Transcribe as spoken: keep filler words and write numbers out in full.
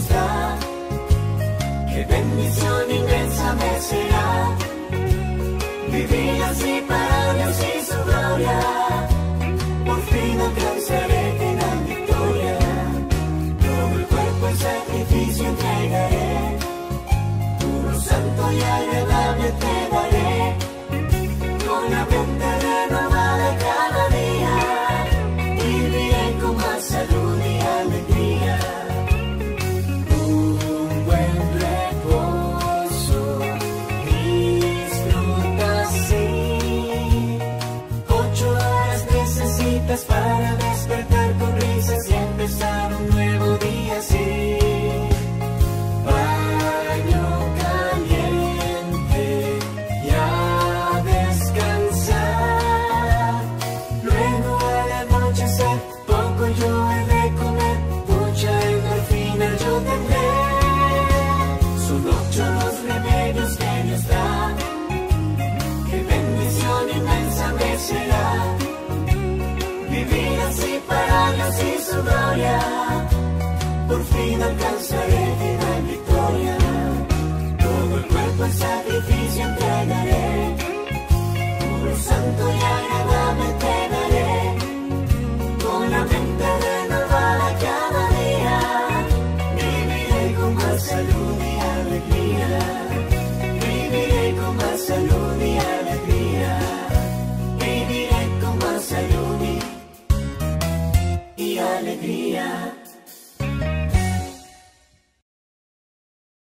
nos da. Qué bendición inmensa me será vivir así para Dios y su gloria. Por fin alcanzaré gran victoria. Todo el cuerpo en sacrificio entregaré. Puro, santo y agradable te daré. Con la mente renovada cada día, viviré con más salud y alegría. Un buen reposo disfruta así. Ocho horas necesitas para despertar con risas y empezar un nuevo día así. Baño caliente y a descansar. Luego al anochecer poco yo he de comer, mucha endorfina yo tendré. Son ocho los remedios que Dios da. Qué bendición inmensa me será vivir así para Dios y su gloria. Por fin alcanzaré gran victoria. Todo el cuerpo en sacrificio entregaré. Puro, santo y agradable te daré. Con la mente renovada cada día, viviré con más salud y alegría. Viviré con más salud y alegría. Viviré con más salud y, y alegría.